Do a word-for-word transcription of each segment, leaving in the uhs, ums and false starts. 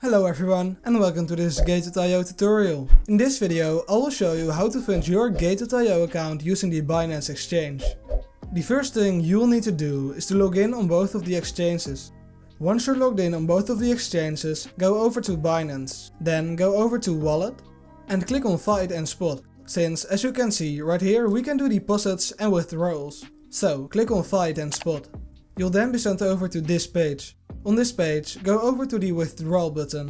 Hello everyone and welcome to this Gated dot i o tutorial. In this video I will show you how to fund your Gated dot i o account using the Binance exchange. The first thing you will need to do is to log in on both of the exchanges. Once you're logged in on both of the exchanges, go over to Binance, then go over to Wallet and click on Find and Spot, since as you can see right here we can do deposits and withdrawals. So click on Find and Spot. You'll then be sent over to this page. On this page, go over to the withdrawal button.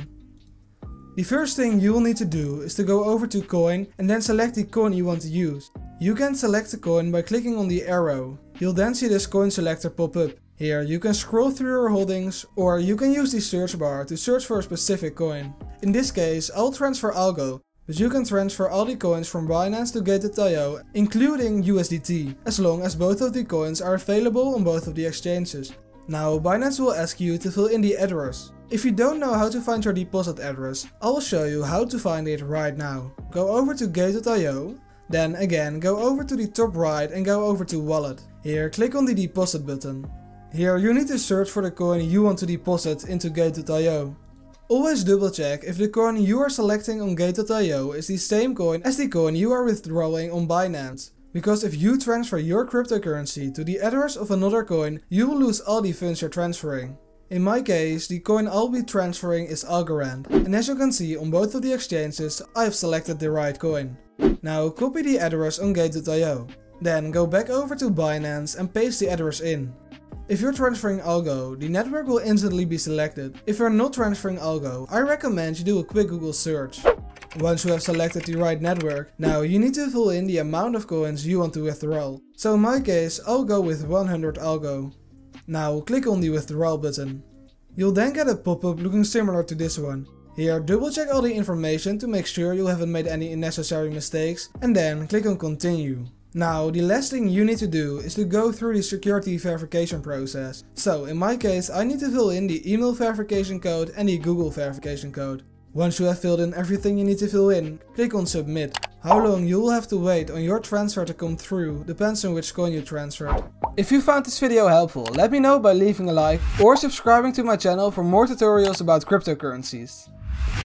The first thing you will need to do is to go over to coin and then select the coin you want to use. You can select the coin by clicking on the arrow. You'll then see this coin selector pop up. Here you can scroll through your holdings, or you can use the search bar to search for a specific coin. In this case I'll transfer Algo, but you can transfer all the coins from Binance to Gated dot i o, including U S D T, as long as both of the coins are available on both of the exchanges. Now Binance will ask you to fill in the address. If you don't know how to find your deposit address, I will show you how to find it right now. Go over to Gated dot i o, then again go over to the top right and go over to Wallet. Here click on the deposit button. Here you need to search for the coin you want to deposit into Gated dot i o. Always double check if the coin you are selecting on Gated dot i o is the same coin as the coin you are withdrawing on Binance. Because if you transfer your cryptocurrency to the address of another coin, you will lose all the funds you're transferring. In my case, the coin I'll be transferring is Algorand, and as you can see on both of the exchanges, I have selected the right coin. Now copy the address on Gated dot i o. Then go back over to Binance and paste the address in. If you're transferring Algo, the network will instantly be selected. If you're not transferring Algo, I recommend you do a quick Google search. Once you have selected the right network, now you need to fill in the amount of coins you want to withdraw. So in my case, I'll go with one hundred Algo. Now click on the withdrawal button. You'll then get a pop-up looking similar to this one. Here double check all the information to make sure you haven't made any unnecessary mistakes, and then click on continue. Now the last thing you need to do is to go through the security verification process. So in my case I need to fill in the email verification code and the Google verification code. Once you have filled in everything you need to fill in, click on submit. How long you will have to wait on your transfer to come through depends on which coin you transferred. If you found this video helpful, let me know by leaving a like or subscribing to my channel for more tutorials about cryptocurrencies.